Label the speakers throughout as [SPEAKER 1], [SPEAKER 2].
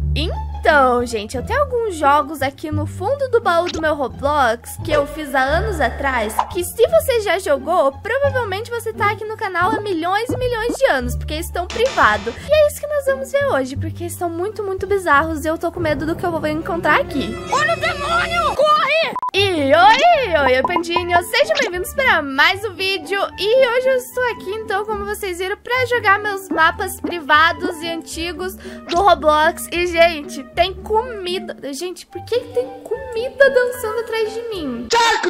[SPEAKER 1] Então, gente, eu tenho alguns jogos aqui no fundo do baú do meu Roblox que eu fiz há anos atrás, que se você já jogou, provavelmente você tá aqui no canal há milhões e milhões de anos, porque eles estão privados. E é isso que nós vamos ver hoje, porque eles estão muito, muito bizarros e eu tô com medo do que eu vou encontrar aqui. Olha o demônio! Corre! E oi, pandinhos, sejam bem-vindos para mais um vídeo. E hoje eu estou aqui, então, como vocês viram, para jogar meus mapas privados e antigos do Roblox. E, gente, tem comida. Gente, por que tem comida dançando atrás de mim?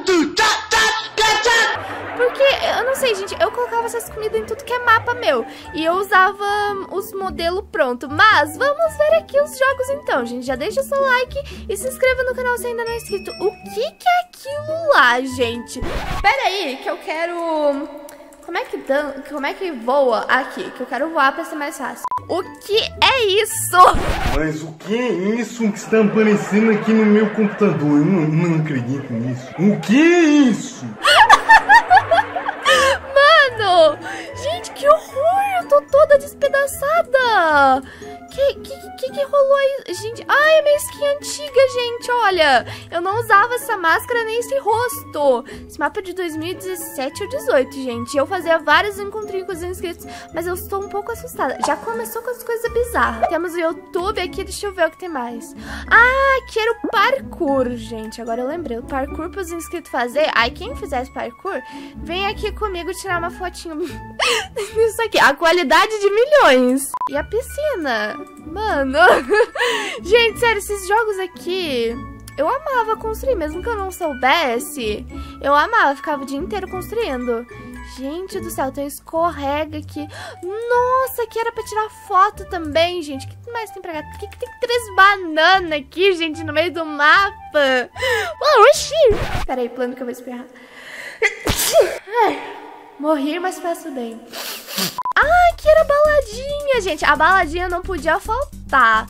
[SPEAKER 1] Porque, eu não sei, gente, eu colocava essas comidas em tudo que é mapa meu. E eu usava os modelos pronto. Mas vamos ver aqui os jogos então, gente. Já deixa o seu like e se inscreva no canal se ainda não é inscrito. O que é aquilo lá, gente? Pera aí, que eu quero... Como é que voa aqui? Que eu quero voar pra ser mais fácil. O que é isso?
[SPEAKER 2] Mas o que é isso que está aparecendo aqui no meu computador? Eu não acredito nisso. O que é isso?
[SPEAKER 1] Mano! Gente, que horror! Eu tô toda despedaçada! Que rolou aí? Gente, ai, é minha skin antiga, gente, olha. Eu não usava essa máscara nem esse rosto. Esse mapa é de 2017 ou 2018, gente. Eu fazia vários encontrinhos com os inscritos, mas eu estou um pouco assustada. Já começou com as coisas bizarras. Temos o YouTube aqui, deixa eu ver o que tem mais. Ah, aqui era o parkour, gente. Agora eu lembrei, o parkour para os inscritos fazer. Aí quem fizer esse parkour, vem aqui comigo tirar uma fotinho. Isso aqui, a qualidade de milhões. E a piscina. Mano, gente, sério, esses jogos aqui eu amava construir, mesmo que eu não soubesse. Eu amava, ficava o dia inteiro construindo. Gente do céu, tem escorrega aqui. Nossa, aqui era pra tirar foto também, gente. O que mais tem pra cá? Por que tem 3 bananas aqui, gente, no meio do mapa? Oxi! Pera aí, plano que eu vou espirrar. Morri, mas faço bem. Ah, aqui era a baladinha, gente. A baladinha não podia faltar.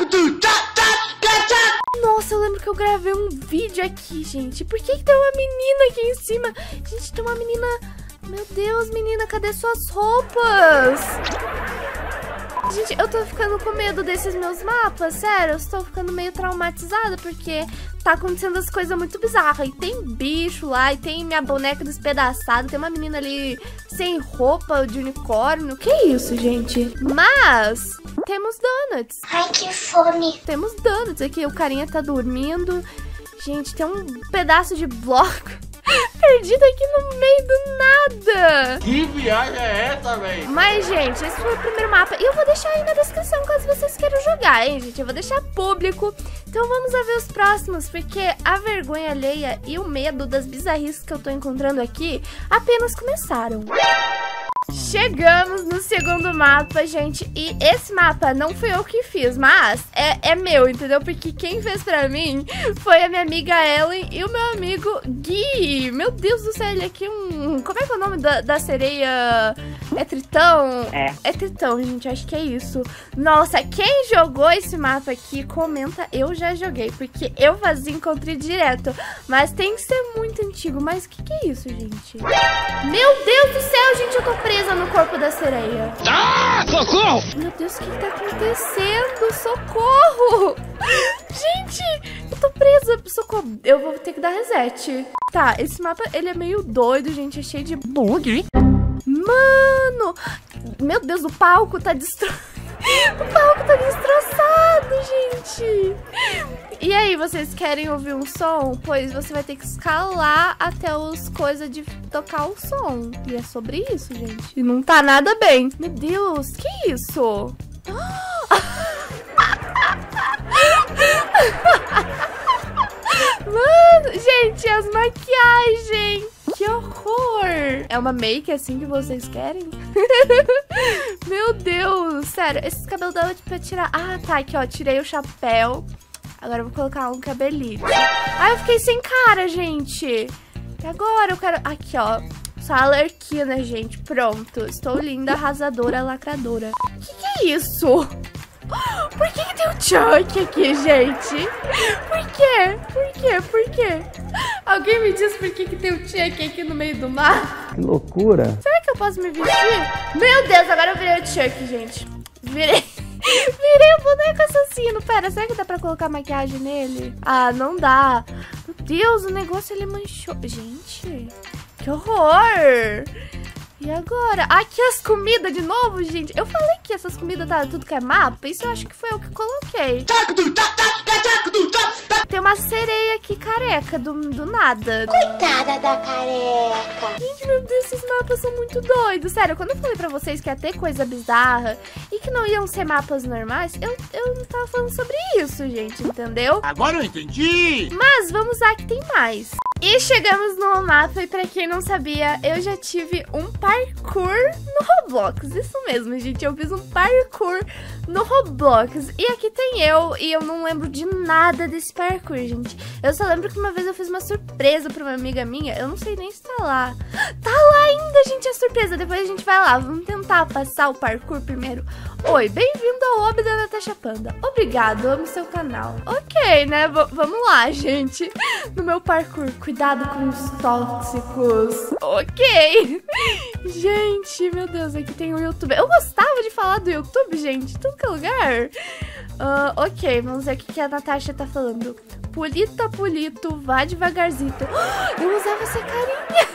[SPEAKER 1] Nossa, eu lembro que eu gravei um vídeo aqui, gente. Por que tem uma menina aqui em cima? Gente, tem uma menina... Meu Deus, menina, cadê suas roupas? Gente, eu tô ficando com medo desses meus mapas, sério. Eu estou ficando meio traumatizada, porque tá acontecendo as coisas muito bizarras. E tem bicho lá, e tem minha boneca despedaçada. Tem uma menina ali sem roupa de unicórnio. Que isso, gente? Mas temos donuts.
[SPEAKER 3] Ai, que fome.
[SPEAKER 1] Temos donuts aqui, o carinha tá dormindo. Gente, tem um pedaço de bloco perdido aqui no meio do nada.
[SPEAKER 2] Que viagem é essa, velho?
[SPEAKER 1] Mas, gente, esse foi o primeiro mapa. E eu vou deixar aí na descrição caso vocês queiram jogar, hein, gente? Eu vou deixar público. Então vamos a ver os próximos, porque a vergonha alheia e o medo das bizarrices que eu tô encontrando aqui apenas começaram. Chegamos no segundo mapa, gente. E esse mapa não fui eu que fiz, mas é meu, entendeu? Porque quem fez pra mim foi a minha amiga Ellen e o meu amigo Gui. Meu Deus do céu, ele aqui como é que é o nome da sereia? É Tritão? É Tritão, gente, acho que é isso. Nossa, quem jogou esse mapa aqui, comenta, eu já joguei, porque eu fazia encontro direto. Mas tem que ser muito antigo. Mas o que é isso, gente? Meu Deus do céu, gente, eu tô presa no corpo da sereia.
[SPEAKER 2] Ah, socorro!
[SPEAKER 1] Meu Deus, o que tá acontecendo? Socorro! Gente, eu tô presa. Socorro, eu vou ter que dar reset. Tá, esse mapa, ele é meio doido, gente, é cheio de bug. Mano, meu Deus, o palco tá destroçado. O palco tá destroçado, gente. E aí, vocês querem ouvir um som? Pois você vai ter que escalar até os coisas de tocar o som. E é sobre isso, gente. E não tá nada bem. Meu Deus, que isso? Mano, gente, as maquiagens. Que horror! É uma make assim que vocês querem? Meu Deus, sério, esses cabelos dava pra tirar. Ah, tá, aqui ó, tirei o chapéu. Agora eu vou colocar um cabelinho. Ah, eu fiquei sem cara, gente. E agora eu quero... Aqui ó, só a Lerquina, gente, pronto. Estou linda, arrasadora, lacradora. Que é isso? Por que tem o Chuck aqui, gente? Por quê? Por quê? Por quê? Alguém me diz por que tem o Chuck aqui no meio do mar?
[SPEAKER 2] Que loucura.
[SPEAKER 1] Será que eu posso me vestir? Meu Deus, agora eu virei o Chuck, gente. Virei. Virei o boneco assassino. Pera, será que dá pra colocar maquiagem nele? Ah, não dá. Meu Deus, o negócio ele manchou. Gente, que horror. E agora? Aqui as comidas de novo, gente. Eu falei que essas comidas tá tudo que é mapa. Isso eu acho que foi eu que coloquei. Tem uma sereia aqui careca, do nada.
[SPEAKER 3] Coitada da careca.
[SPEAKER 1] Gente, meu Deus, esses mapas são muito doidos. Sério, quando eu falei pra vocês que ia ter coisa bizarra e que não iam ser mapas normais, eu não tava falando sobre isso, gente, entendeu?
[SPEAKER 4] Agora eu entendi!
[SPEAKER 1] Mas vamos lá que tem mais. E chegamos no mapa e pra quem não sabia, eu já tive um parkour no Roblox. Isso mesmo, gente, eu fiz um parkour no Roblox. E aqui tem eu, e eu não lembro de nada desse parkour, gente. Eu só lembro que uma vez eu fiz uma surpresa pra uma amiga minha, eu não sei nem se tá lá. Tá lá ainda, gente, a surpresa, depois a gente vai lá. Vamos tentar passar o parkour primeiro. Oi, bem-vindo ao hobby da Natasha Panda. Obrigado, amo seu canal. Ok, né, vamos lá, gente. No meu parkour, cuidado com os tóxicos. Ok. Gente, meu Deus, aqui tem o YouTube. Eu gostava de falar do YouTube, gente, tudo que é lugar. Ok, vamos ver o que a Natasha tá falando. Pulito, pulito, vá devagarzinho. Eu usava essa carinha.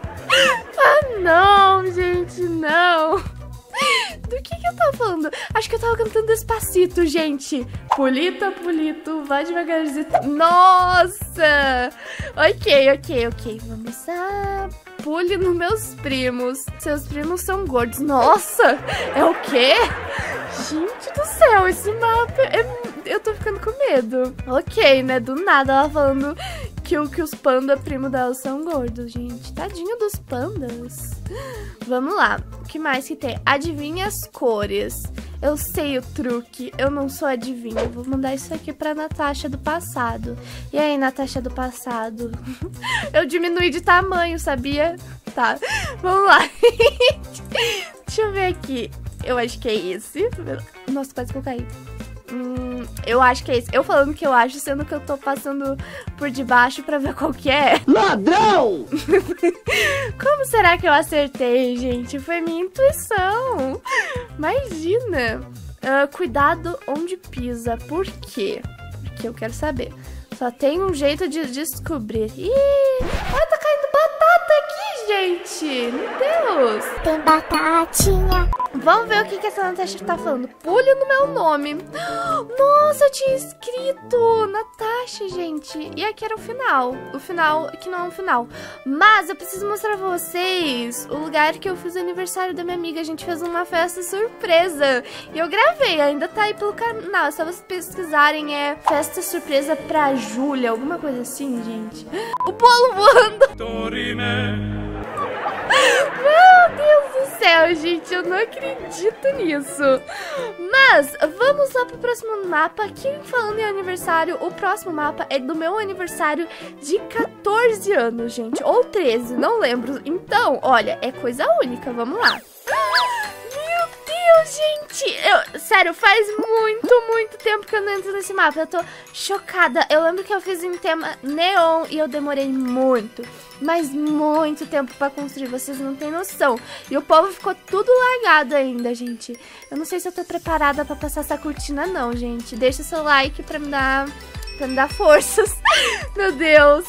[SPEAKER 1] Ah, não, gente, não. Do que eu tava falando? Acho que eu tava cantando Despacito, gente. Pulita, pulito, vai devagarzinho. Nossa! Ok. Vamos lá. Pule nos meus primos. Seus primos são gordos. Nossa! É o quê? Gente do céu, esse mapa eu tô ficando com medo. Ok, né? Do nada ela falando que os pandas primo dela são gordos, gente. Tadinho dos pandas. Vamos lá. O que mais que tem? Adivinha as cores. Eu sei o truque. Eu não sou adivinha. Vou mandar isso aqui pra Natasha do passado. E aí, Natasha do passado? Eu diminui de tamanho, sabia? Tá. Vamos lá. Deixa eu ver aqui. Eu acho que é esse. Nossa, quase que eu caí. Eu acho que é esse. Eu falando que eu acho, sendo que eu tô passando por debaixo pra ver qual que é.
[SPEAKER 4] Ladrão!
[SPEAKER 1] Como será que eu acertei, gente? Foi minha intuição. Imagina. Cuidado onde pisa. Por quê? Porque eu quero saber. Só tem um jeito de descobrir. Ih, olha, tá caindo batata aqui, gente. Meu Deus.
[SPEAKER 3] Tem batatinha.
[SPEAKER 1] Vamos ver o que essa Natasha tá falando. Pule no meu nome. Nossa, eu tinha escrito Natasha, gente. E aqui era o final. O final, que não é um final. Mas eu preciso mostrar pra vocês o lugar que eu fiz o aniversário da minha amiga. A gente fez uma festa surpresa. E eu gravei, ainda tá aí pelo canal. É só vocês pesquisarem, é festa surpresa pra Júlia, alguma coisa assim, gente. O bolo voando. Meu Deus do céu, gente, eu não acredito nisso. Mas vamos lá pro próximo mapa. Aqui falando em aniversário, o próximo mapa é do meu aniversário de 14 anos, gente. Ou 13, não lembro. Então, olha, é coisa única, vamos lá. Meu Deus, gente, sério, faz muito tempo que eu não entro nesse mapa. Eu tô chocada. Eu lembro que eu fiz em tema neon e eu demorei muito, mas muito tempo pra construir, vocês não tem noção. E o povo ficou tudo largado ainda, gente. Eu não sei se eu tô preparada pra passar essa cortina não, gente. Deixa seu like pra me dar forças. Meu Deus.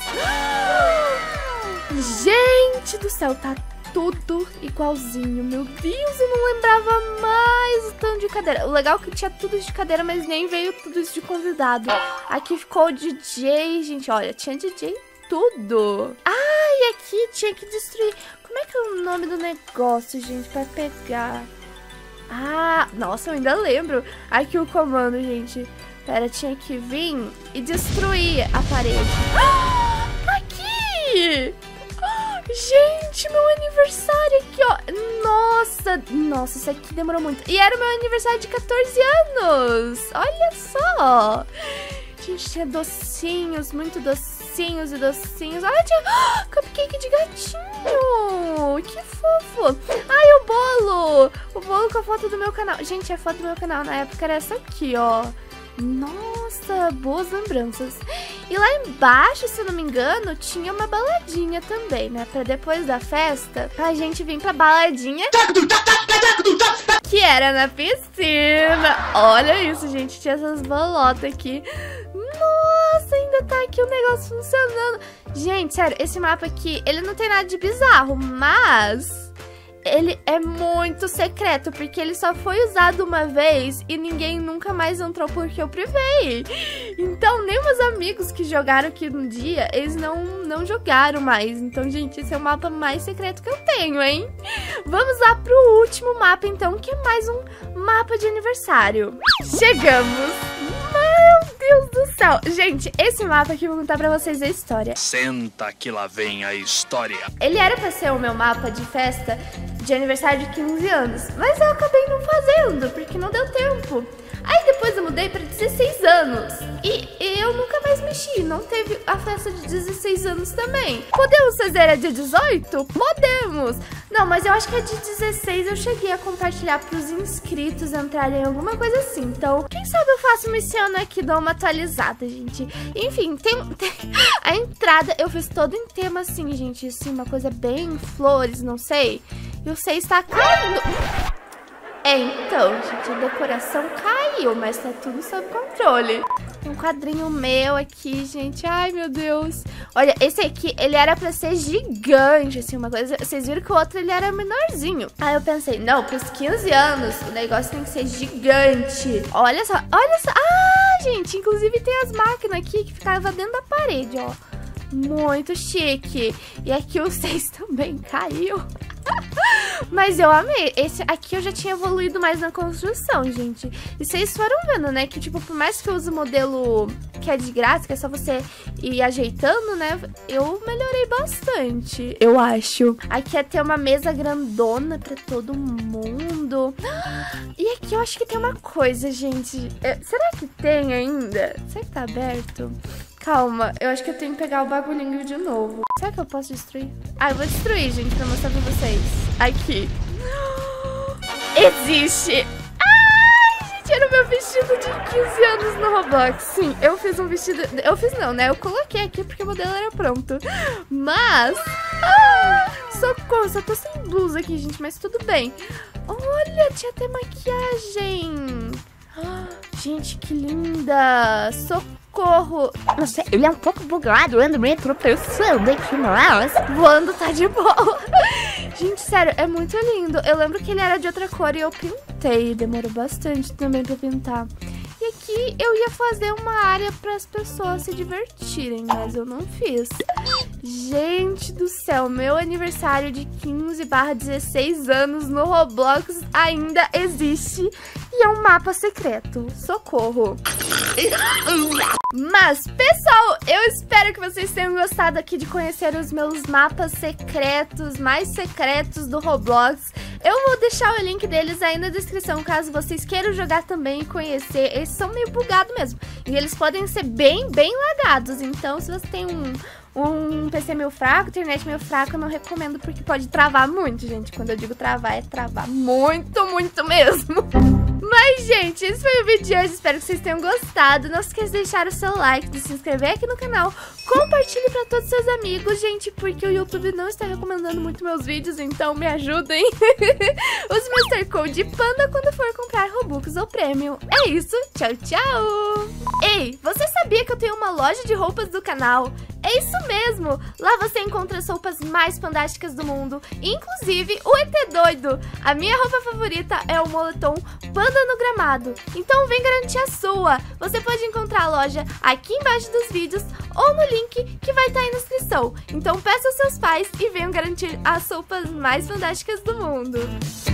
[SPEAKER 1] Gente do céu, tá tudo igualzinho. Meu Deus, eu não lembrava mais o tanto de cadeira. O legal é que tinha tudo isso de cadeira, mas nem veio tudo isso de convidado. Aqui ficou o DJ, gente. Olha, tinha DJ tudo. Ah, e aqui tinha que destruir. Como é que é o nome do negócio, gente, pra pegar? Ah, nossa, eu ainda lembro. Aqui o comando, gente. Pera, tinha que vir e destruir a parede. Ah, aqui! Gente, meu aniversário aqui, ó. Nossa, isso aqui demorou muito. E era o meu aniversário de 14 anos. Olha só. Gente, tinha docinhos, muito docinhos e docinhos. Olha, tinha cupcake de gatinho. Que fofo. Ai, o bolo. O bolo com a foto do meu canal. Gente, a foto do meu canal na época era essa aqui, ó. Nossa, nossa, boas lembranças. E lá embaixo, se eu não me engano, tinha uma baladinha também, né? Pra depois da festa, pra gente vir pra baladinha, que era na piscina. Olha isso, gente, tinha essas bolotas aqui. Nossa, ainda tá aqui o negócio funcionando. Gente, sério, esse mapa aqui, ele não tem nada de bizarro, mas ele é muito secreto, porque ele só foi usado uma vez e ninguém nunca mais entrou porque eu privei. Então, nem meus amigos que jogaram aqui no dia, eles não jogaram mais. Então, gente, esse é o mapa mais secreto que eu tenho, hein? Vamos lá pro último mapa, então, que é mais um mapa de aniversário. Chegamos! Meu Deus do céu! Gente, esse mapa aqui eu vou contar pra vocês a história.
[SPEAKER 4] Senta que lá vem a história.
[SPEAKER 1] Ele era pra ser o meu mapa de festa de aniversário de 15 anos, mas eu acabei não fazendo, porque não deu tempo. Aí depois eu mudei pra 16 anos e eu nunca mais mexi, não teve a festa de 16 anos também. Podemos fazer a de 18? Podemos! Não, mas eu acho que a de 16 eu cheguei a compartilhar pros inscritos entrarem em alguma coisa assim. Então, quem sabe eu faço uma esse ano aqui, dou uma atualizada, gente. Enfim, tem a entrada, eu fiz todo em tema assim, gente, assim, uma coisa bem flores, não sei. E o 6 tá caindo. É, então, gente, a decoração caiu, mas tá tudo sob controle. Um quadrinho meu aqui, gente. Ai, meu Deus. Olha, esse aqui, ele era pra ser gigante, assim, uma coisa... Vocês viram que o outro, ele era menorzinho. Aí eu pensei, não, pros 15 anos, o negócio tem que ser gigante. Olha só, olha só. Ah, gente, inclusive tem as máquinas aqui que ficavam dentro da parede, ó. Muito chique. E aqui o 6 também caiu. Mas eu amei. Esse aqui eu já tinha evoluído mais na construção, gente. E vocês foram vendo, né? Que, tipo, por mais que eu use o modelo que é de graça, que é só você ir ajeitando, né? Eu melhorei bastante, eu acho. Aqui ia ter uma mesa grandona pra todo mundo. E aqui eu acho que tem uma coisa, gente. Será que tem ainda? Será que tá aberto? Calma, eu acho que eu tenho que pegar o bagulhinho de novo. Será que eu posso destruir? Ah, eu vou destruir, gente, pra mostrar pra vocês. Aqui. Existe! Ai, gente, era o meu vestido de 15 anos no Roblox. Sim, eu fiz um vestido... Eu fiz não, né? Eu coloquei aqui porque o modelo era pronto. Mas... socorro, só tô sem blusa aqui, gente, mas tudo bem. Olha, tinha até maquiagem. Gente, que linda. Socorro.
[SPEAKER 3] Nossa, ele é um pouco bugado, eu ando meio tropeçando aqui, mas
[SPEAKER 1] voando tá de boa. Gente, sério, é muito lindo. Eu lembro que ele era de outra cor e eu pintei. Demorou bastante também pra pintar. E aqui eu ia fazer uma área para as pessoas se divertirem, mas eu não fiz. Gente do céu, meu aniversário de 15/16 anos no Roblox ainda existe e é um mapa secreto. Socorro. Mas, pessoal, eu espero que vocês tenham gostado aqui de conhecer os meus mapas secretos, mais secretos do Roblox. Eu vou deixar o link deles aí na descrição, caso vocês queiram jogar também e conhecer. Eles são meio bugados mesmo. E eles podem ser bem lagados. Então, se você tem um PC meio fraco, internet meio fraca, eu não recomendo, porque pode travar muito, gente. Quando eu digo travar, é travar muito mesmo. Mas, gente, esse foi o vídeo de hoje. Espero que vocês tenham gostado. Não esqueça de deixar o seu like, de se inscrever aqui no canal. Compartilhe pra todos os seus amigos, gente, porque o YouTube não está recomendando muito meus vídeos, então me ajudem. Use meu Mr. Code Panda quando for comprar Robux ou Premium. É isso, tchau, tchau! Ei, você sabia que eu tenho uma loja de roupas do canal? É isso mesmo! Lá você encontra as roupas mais fantásticas do mundo, inclusive o ET Doido. A minha roupa favorita é o moletom Panda no Gramado. Então vem garantir a sua! Você pode encontrar a loja aqui embaixo dos vídeos ou no link que vai estar aí na descrição. Então peça aos seus pais e venham garantir as roupas mais fantásticas do mundo.